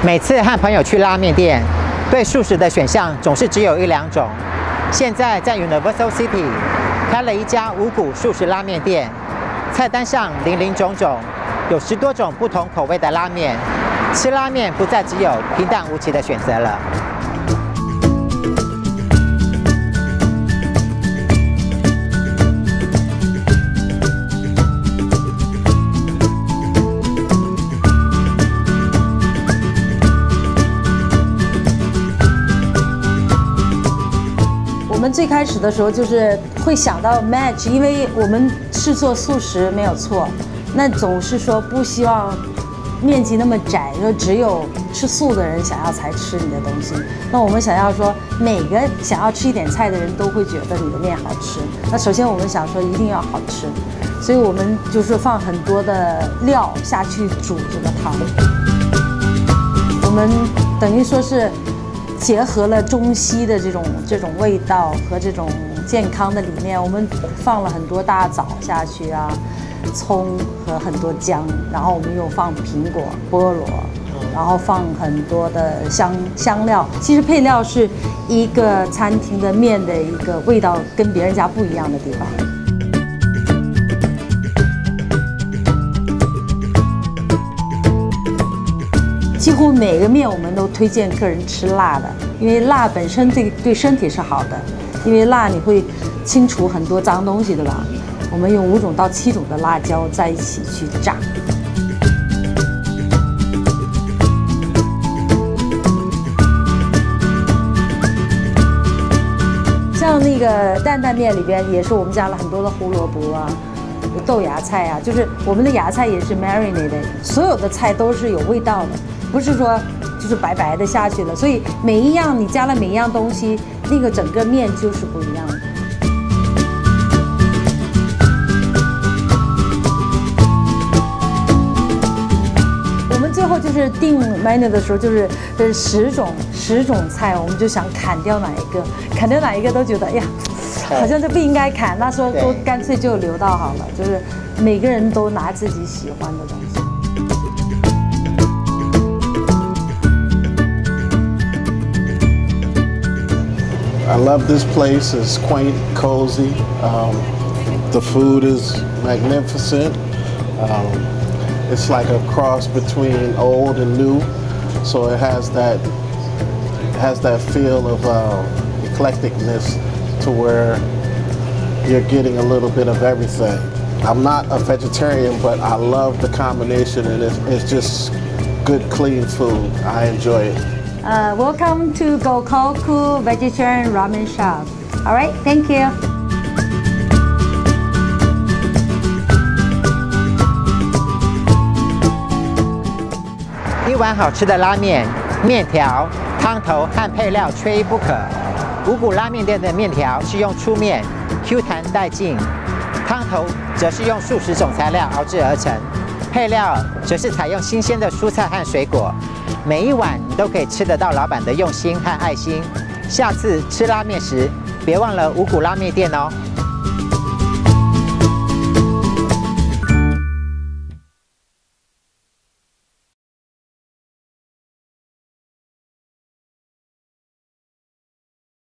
每次和朋友去拉面店，对素食的选项总是只有1、2种。现在在 Universal City 开了一家五谷素食拉面店，菜单上林林总总，有10多种不同口味的拉面。吃拉面不再只有平淡无奇的选择了。 我们最开始的时候就是会想到 match， 因为我们是做素食没有错，那总是说不希望面积那么窄，说只有吃素的人想要才吃你的东西。那我们想要说每个想要吃一点菜的人都会觉得你的面好吃。那首先我们想说一定要好吃，所以我们就是放很多的料下去煮这个汤。我们等于说是。 结合了中西的这种味道和这种健康的理念，我们放了很多大枣下去啊，葱和很多姜，然后我们又放苹果、菠萝，然后放很多的香料。其实配料是一个餐厅的面的一个味道跟别人家不一样的地方。 几乎每个面我们都推荐客人吃辣的，因为辣本身对身体是好的，因为辣你会清除很多脏东西，对吧？我们用5种到7种的辣椒在一起去炸。像那个担担面里边也是我们加了很多的胡萝卜啊。 豆芽菜啊，就是我们的芽菜也是 marinated， 所有的菜都是有味道的，不是说就是白白的下去了。所以每一样你加了每一样东西，那个整个面就是不一样的。我们最后就是定 menu 的时候，就是10种菜，我们就想砍掉哪一个都觉得哎呀。 好像就不应该砍，那时候都干脆就留到好了，就是每个人都拿自己喜欢的东西。 I love this place. It's quaint, cozy. The food is magnificent. It's like a cross between old and new, so it has that feel of eclecticness. To where you're getting a little bit of everything. I'm not a vegetarian, but I love the combination, and it's just good, clean food. I enjoy it. Welcome to Gokoku Vegetarian Ramen Shop. All right, thank you. 一碗好吃的拉面，面条、汤头和配料缺一不可。 五谷拉面店的面条是用粗面 ，Q 弹带劲；汤头则是用数10种材料熬制而成，配料则是采用新鲜的蔬菜和水果。每一碗你都可以吃得到老板的用心和爱心。下次吃拉面时，别忘了五谷拉面店哦。